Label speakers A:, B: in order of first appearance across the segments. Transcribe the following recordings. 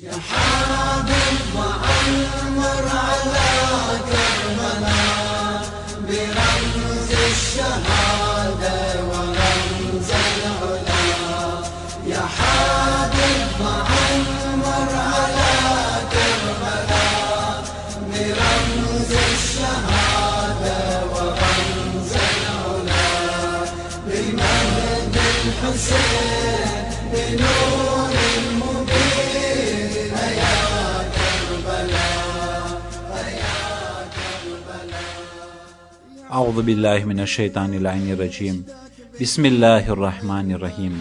A: يا حابب وعمر على كربلاء برمز الشهادة ورمز العلا. يا حابب وعمر على كربلاء برمز الشهادة ورمز العلا. بمهد الحسين بنور
B: أعوذ بالله من الشيطان اللعين الرجيم بسم الله الرحمن الرحیم.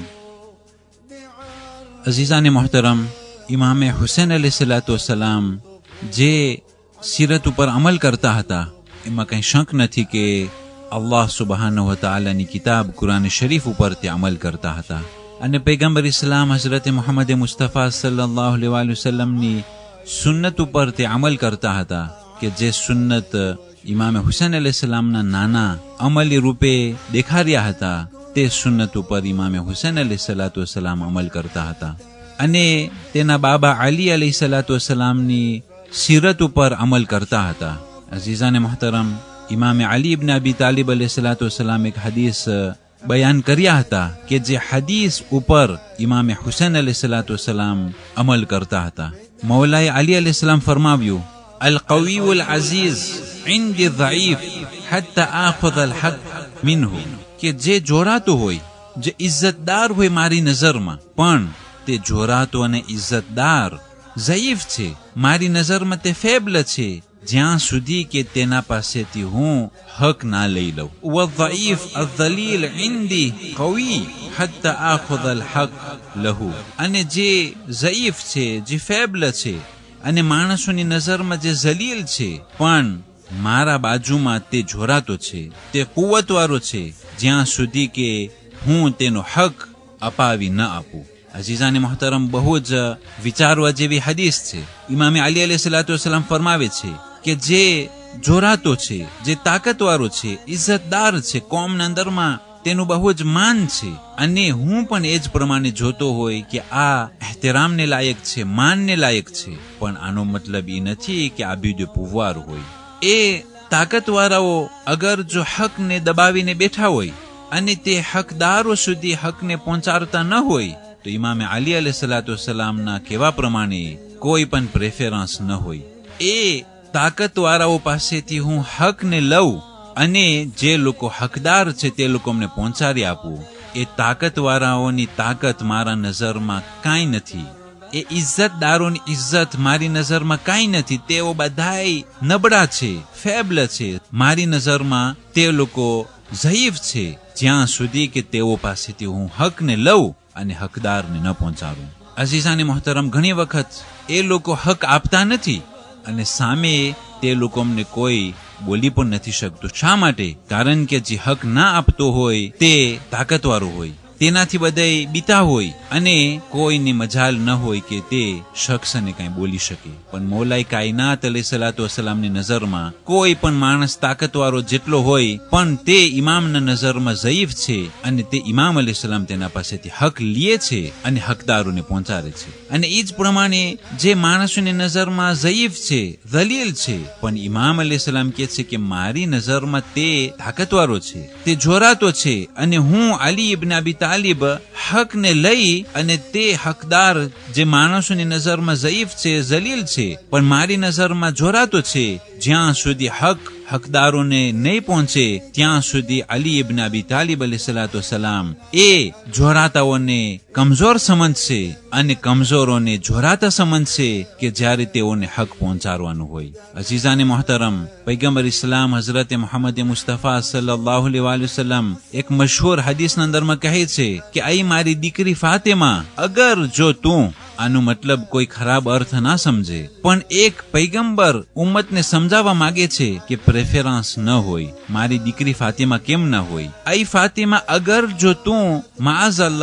B: અઝીઝાને મોહતરમ, ઇમામે હુસૈન અલૈહિસ્સલામ જે સીરત ઉપર અમલ કરતા હતા એમાં કંઈ શંક નથી કે અલ્લાહ સુબહાનહુ વ તઆલાની કિતાબ કુરાન શરીફ ઉપર તે અમલ કરતા હતા. અને પૈગંબર ઇસ્લામ હઝરત મુહમ્મદ મુસ્તફા સલ્લલ્લાહુ અલૈહિ વસલ્લમની સુન્નત ઉપર તે અમલ કરતા હતા કે જે સુન્નત ઇમામે હુસૈન અલૈહિસ્સલામના નાના અમલી રૂપે દેખાડ્યા હતા તે સુન્નત ઉપર ઇમામે હુસૈન અલૈહિસ્સલામ અમલ કરતા હતા. અને તેના બાબા અલી અલૈહિસ્સલામની સીરત ઉપર અમલ કરતા હતા. અઝીઝાને મોહતરમ, ઇમામે અલી ઇબ્ન અબી તાલિબ અલૈહિસ્સલામ એક હદીસ બયાન કર્યા હતા કે જે હદીસ ઉપર ઇમામે હુસૈન અલૈહિસ્સલામ અમલ કરતા હતા. મૌલાએ અલી અલૈહિસ્સલામ ફરમાવ્યું, القوي العزيز عندي ضعيف حتى آخذ الحق منه કે જે જોરાતો હોય, જે ઇજ્જતદાર હોય મારી નજરમાં, પણ તે જોરાતો અને ઇજ્જતદાર ઝઈફ છે, મારી નજરમાં તે ફેબલ છે જ્યાં સુધી કે તેના પાસેથી હું હક ના લઈ લઉં. والضعيف الذليل عندي قوي حتى آخذ الحق له. અને જે ઝઈફ છે, જે ફેબલ છે અને માણસોની નજરમાં જે જલીલ છે પણ મારા બાજુમાં તે જોરાતો છે, તે કુવતવાળો છે જ્યાં સુધી કે હું તેનો હક અપાવી ન આપું. અઝીઝાને મોહતરમ, બહુ જ વિચારવા જેવી હદીસ છે. ઇમામે અલી અલૈહિસ્સલામ ફરમાવે છે કે જે જોરાતો છે, જે તાકાતવાળો છે, ઇજ્જતદાર છે, કોમના અંદરમાં તેનું બહુ જ માન છે, અને હું પણ એ જ પ્રમાણે જોતો હોય કે આ એહતરામને લાયક છે, માનને લાયક છે, પણ આનો મતલબ એ નથી કે આ બીજો પુવાર હોય. એ તાકાતવાળાઓ અગર જો હકને દબાવીને બેઠા હોય અને તે હકદારો સુધી હકને પહોંચાડતા ન હોય તો ઇમામે અલી અલૈહિસ્સલામના કહેવા પ્રમાણે કોઈ પણ પ્રેફરન્સ ન હોય. એ તાકાતવાળાઓ પાસેથી હું હકને લઉં અને જે લોકો હકદાર છે તે લોકો અમને પહોંચાડી આપવું, એ તાકાતવાળાઓની તાકાત મારા નજરમાં કાંઈ નથી. એ ઇજ્જતદારોની ઇજ્જત મારી નજરમાં કાંઈ નથી. તેઓ બધાય નબળા છે, ફેબલ છે. મારી નજરમાં તે લોકો ઝઈફ છે જ્યાં સુધી કે તેઓ પાસેથી હું હકને લઉં અને હકદારને ન પહોંચાડું. અઝીઝાને મોહતરમ, ઘણી વખત એ લોકો હક આપતા નથી અને સામે તે લોકો અમને કોઈ બોલી પણ નથી શકતું. શા માટે? કારણ કે જે હક ના આપતો હોય તે તાકાતવાળો હોય, તેનાથી બધાય બીતા હોય અને કોઈની મજાલ ન હોય કે તે શખ્સને કઈ બોલી શકે. પણ મૌલાએ કાયનાત અલૈહિસ્સલામની નજરમાં કોઈ પણ માણસ તાકાતવાળો જેટલો હોય પણ તે ઇમામના નજરમાં ઝઈફ છે અને તે ઇમામ અલૈહિસ્સલામ તેના પાસેથી હક લે છે અને હકદારોને પહોંચાડે છે. અને એ જ પ્રમાણે જે માણસોની નજરમાં ઝઈફ છે, દલીલ છે, પણ ઇમામ અલૈહિસ્સલામ કહે છે કે મારી નજરમાં તે તાકાતવાળો છે, તે જોરાતો છે, અને હું અલી ઇબ્ન અબી તાલિબ હકને લઈ અને તે હકદાર જે માણસોની નજરમાં ઝઈફ છે, જલીલ છે, પણ મારી નજરમાં જોરાતો છે, જ્યાં સુધી હક હકદારોને નહીં પહોંચે ત્યાં સુધી અલી ઇબ્ન અબી તાલિબ અલૈહિસ્સલામ એ જોરાતાઓને કમજોર સમજશે અને કમજોરોને જોરાતા સમજશે કે જ્યારે તેઓને હક પહોંચાડવાનું હોય. અઝીઝાને મોહતરમ, પૈગંબર ઇસ્લામ હઝરત મુહમ્મદ મુસ્તફા સલ્લલ્લાહુ અલૈહિ વસલ્લમ એક મશહૂર હદીસના અંદરમાં કહે છે કે આઈ મારી દીકરી ફાતિમા, અગર જો તું, આનો મતલબ કોઈ ખરાબ અર્થ ના સમજે, પણ એક પૈગંબર ઉમ્મતને સમજાવવા માંગે છે કે પ્રેફરન્સ ન હોય, મારી દીકરી ફાતિમા કેમ ન હોય. આઈ ફાતિમા, અગર જો તું માઝ અલ્લાહ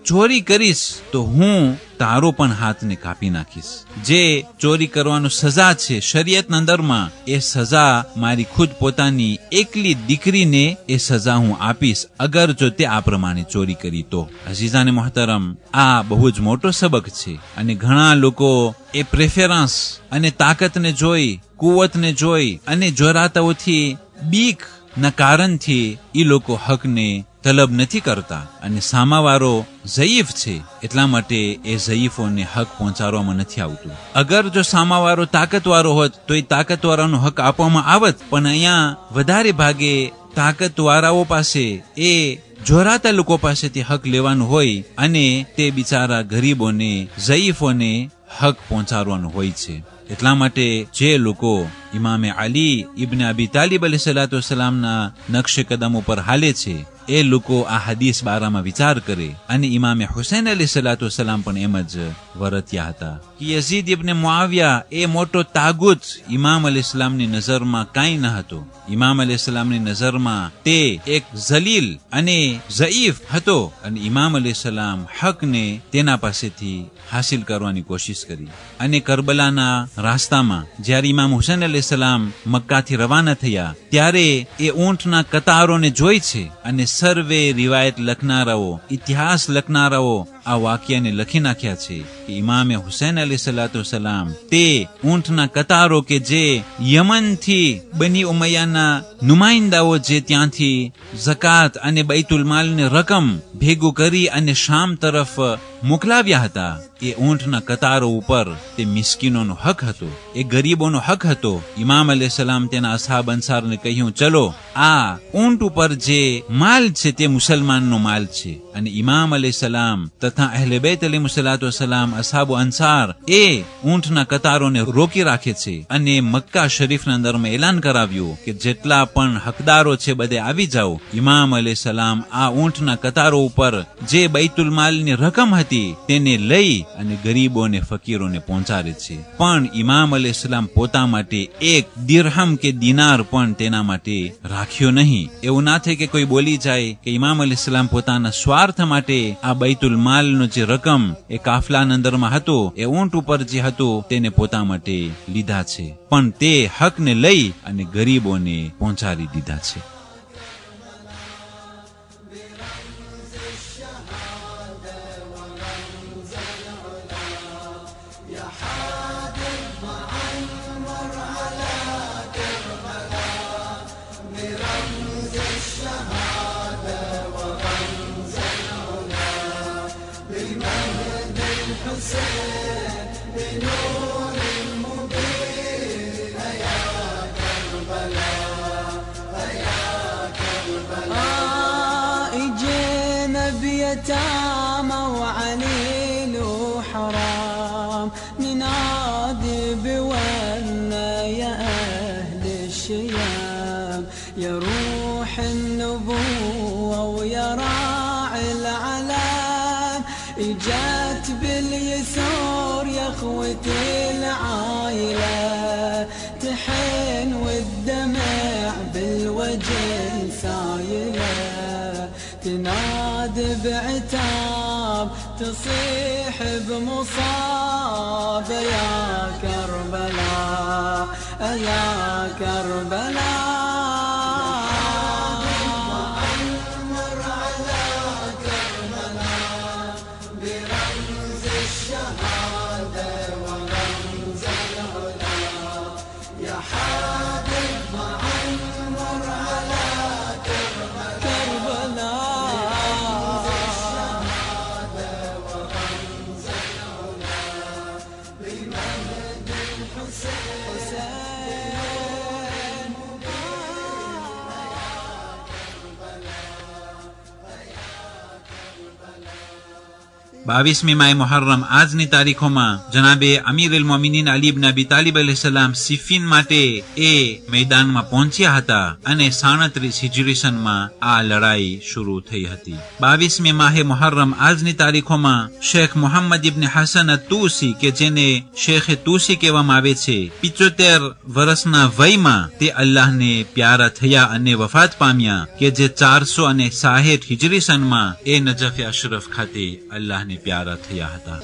B: ચોરી કરીશ તો હું તારો પણ હાથને કાપી નાખીશ. જે ચોરી કરવાનું સજા છે શરીયતના અંદરમાં, એ સજા મારી ખુદ પોતાની એકલી દીકરીને એ સજા હું આપીશ અગર જો તે આ પ્રમાણે ચોરી કરી તો. અઝીઝાને મોહતરમ, આ બહુ જ મોટો સબક છે. અને ઘણા લોકો એ પ્રેફરન્સ અને તાકાતને જોઈ, કુવતને જોઈ અને જોરાતાઓથી બીક ના કારણથી એ લોકો હકને તલબ નથી કરતા, અને સામાવાળો ઝયીફ છે એટલા માટે એ ઝયીફોને હક પહોંચાડવામાં નથી આવતું. અગર જો સામાવાળો તાકાતવાળો હોત તો એ તાકાતવાળાનો હક આપવામાં આવત, પણ અહીંયા વધારે ભાગે તાકાતવાળાઓ પાસે એ જોરાતા લોકો પાસેથી હક લેવાનું હોય અને તે બિચારા ગરીબોને, ઝયીફોને હક પહોંચાડવાનું હોય છે. એટલા માટે જે લોકો ઇમામે અલી ઇબ્ન અબી તાલિબ અલૈહિસ્સલાતુ વસ્સલામના નકશે કદમ ઉપર હાલે છે, એ લોકો આ હદીસ બારામાં વિચાર કરે. અને ઇમામે હુસૈન અલૈહિસ્સલાતુ વસ્સલામ પણ એમ જ વર્ત્યા હતા કે યઝીદ ઇબ્ન મુઆવિયા એ મોટો તાગુત ઇમામ અલૈહિસ્સલામની નજરમાં કાંઈ ન હતો. ઇમામ અલૈહિસ્સલામની નજરમાં તે એક જલીલ અને ઝયીફ હતો, અને ઇમામ અલૈહિસ્સલામ હકને તેના પાસેથી હાસિલ કરવાની કોશિશ કરી. અને કરબલાના રાસ્તામાં જ્યારે ઇમામ હુસૈન અલૈહિસ્સલામ મક્કાથી રવાના થયા ત્યારે એ ઊંટના કતારોને જોઈ છે, અને સર્વે રિવાયત લખનારાઓ, ઇતિહાસ લખનારાઓ આ વાક્યને લખી નાખ્યા છે કે ઇમામે હુસૈન અલૈહિસ્સલાતુ વસ્સલામ તે ઊંટના કતારો કે જે યમનથી બની ઉમૈયાના નુમાઇંદાઓ જે ત્યાંથી ઝકાત અને બૈતુલ માલની રકમ ભેગું કરી અને શામ તરફ મોકલાવ્યા હતા, એ ઊંટના કતારો ઉપર તે મિસ્કીનોનો હક હતો, એ ગરીબોનો હક હતો. ઇમામ અલૈહિસ્સલામ તેના અસહાબ અંસારને કહ્યું, ચલો આ ઊંટ ઉપર જે માલ છે તે મુસલમાનનો માલ છે. અને ઇમામ અલૈહિસ્સલામ તથા અહલે બેત અલૈહિસ્સલાતુ વસ્સલામ, અસહાબ અંસાર એ ઊંટના કતારોને રોકી રાખે છે, અને મક્કા શરીફના અંદરમાં એલાન કરાવ્યું કે જેટલા પણ હકદારો છે બધે આવી જાઓ. ઇમામ અલૈહિસ્સલામ આ ઊંટના કતારો ઉપર જે બૈતુલ માલની રકમ હતી તેને લઈ અને ગરીબોને, ફકીરોને પહોંચાડે છે. પણ ઇમામ અલૈહિસ્સલામ પોતા માટે એક દિરહમ કે દિનાર પણ તેના માટે રાખ્યો નહીં. એવું ના થાય કે કોઈ બોલી જાય કે ઇમામ અલૈહિસ્સલામ પોતાના સ્વાર્થ માટે આ બૈતુલ માલનો જે રકમ એ કાફલાના અંદરમાં હતો, એ ઊંટ ઉપર જે હતું તેને પોતા માટે લીધા છે, પણ તે હકને લઈ અને ગરીબોને પહોંચાડી દીધા છે.
A: يتامى وعليل وحرام ننادي بولنا يا أهل الشيام، يا روح النبوة ويا راعي العلام، إجات باليسور يا اخوتي العايلة، تحن والدمع بالوجه سايلة، تنادي بعتاب تصيح بمصاب يا كربلاء يا كربلاء.
B: 22 માહ મુહર્રમ આજની તારીખોમાં જનાબે અમીર અલ મોમિનીન અલી ઇબ્ન અબી તાલિબ અલૈહિસ્સલામ સિફીન માટે એ મેદાનમાં પહોંચ્યા હતા અને 37 હિજરી સનમાં આ લડાઈ શરૂ થઈ હતી. 22 માહ મુહર્રમ આજની તારીખોમાં શેખ મોહમ્મદ ઇબ્ન હસન અત-તૂસી કે જેને શેખ તૂસી કહેવામાં આવે છે, 75 વર્ષના વયમાં તે અલ્લાહને પ્યારા થયા અને વફાત પામ્યા કે જે 460 હિજરી સનમાં એ નજફ અશરફ ખાતે અલ્લાહને પ્યારા થયા હતા.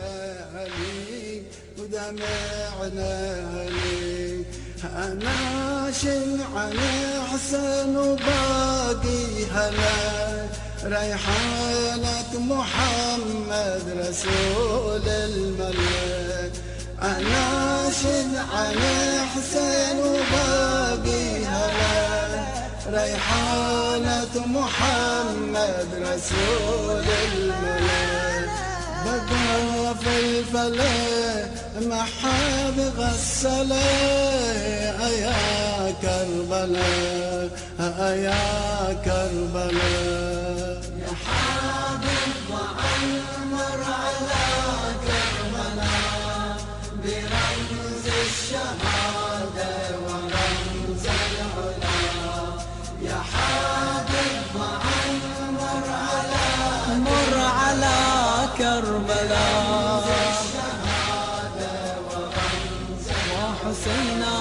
A: ريحانة محمد رسول الملك أناشد عن حسين وباقي هلا ريحانة محمد رسول الملك بقى في الفلك ما حد غسله يا كربلاء يا كربلاء يا حبيب ضع المر على كربلاء برمز الشهادة ورمز العلا يا حبيب ضع المر على كربلاء وحسينا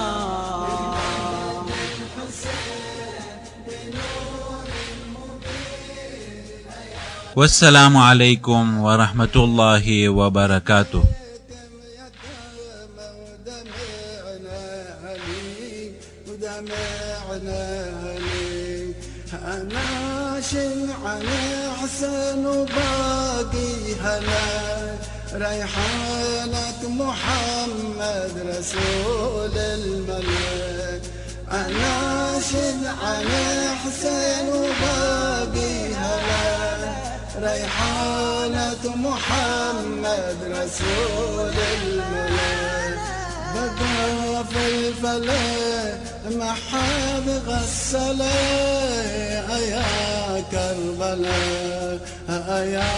B: والسلام عليكم ورحمة الله وبركاته.
A: أناشد عن حسن وباقي هلا ريحانة محمد رسول الملك أناشد عن حسين وباقي هلا ريحانة محمد رسول الملك بقى في الفلك ما حد غسله يا كربلاء يا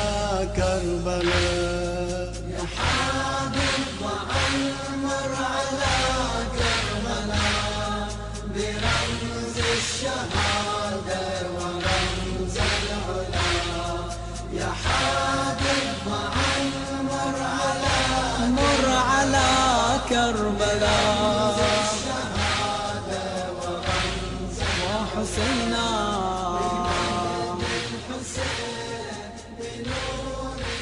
A: كربلاء يا حبيب ضع المر على كربلاء برمز الشهادة ورمز العلا يا حبيب ضع المر على كربلاء وحسينا